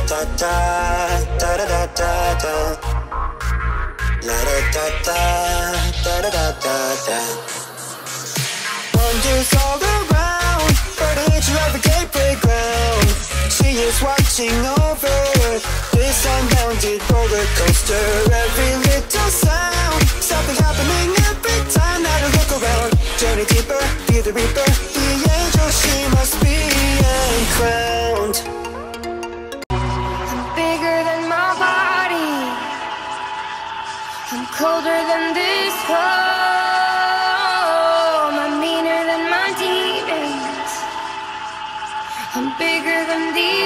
da da da da da da da. La da da da da da da da. Wonders all around, but it's your everyday playground. She is watching over this unbounded roller coaster. Every little sound, something happening every time that I look around. Journey deeper, be the reaper, the angel she must be, and crowned. I'm bigger than my body, I'm colder than this home, I'm meaner than my demons, I'm bigger than these.